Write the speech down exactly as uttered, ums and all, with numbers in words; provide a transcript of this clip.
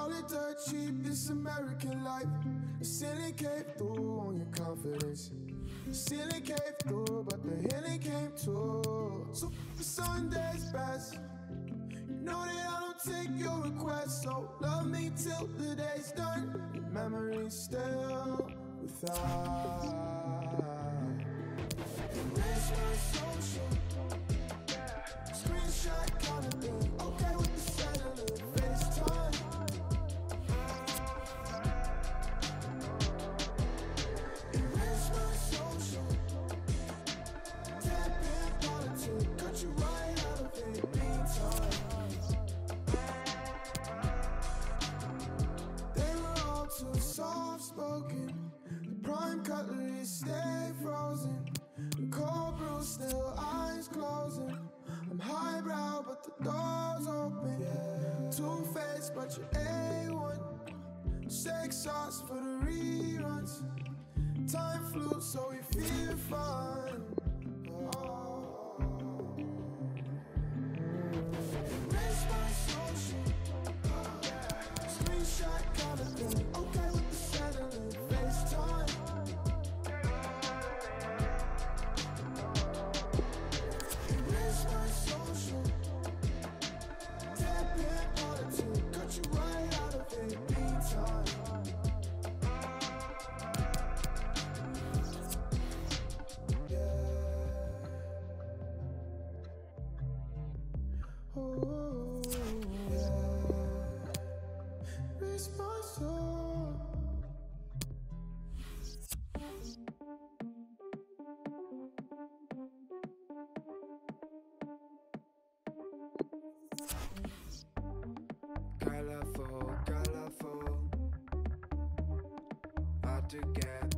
call it dirt cheap, this American life. The ceiling caved through on your confidence. The ceiling caved through, but the healing came too. So the Sunday's best. You know that I don't take your requests, so love me till the day's done. Your memory's still without. Erase my social. Screenshot kind of thing. Okay with the satellite FaceTime. Erase my social. Tap in politics. Cut you right out of it. Meantime. They were all too soft-spoken. The prime cutlery stay frozen. The cold brew still eyes closing. I'm highbrow but the door's open. Yeah. Two-faced but you're A one. Sex sauce for the reruns. Time flew so we feel fun. Oh. Erase my social. Screenshot kind of thing. Okay with the satellite FaceTime. Erase my social. Tap in politics. Cut you right out of it. Meantime. Yeah. Oh, yeah. Erase my soul. Colorful, colorful, hard to get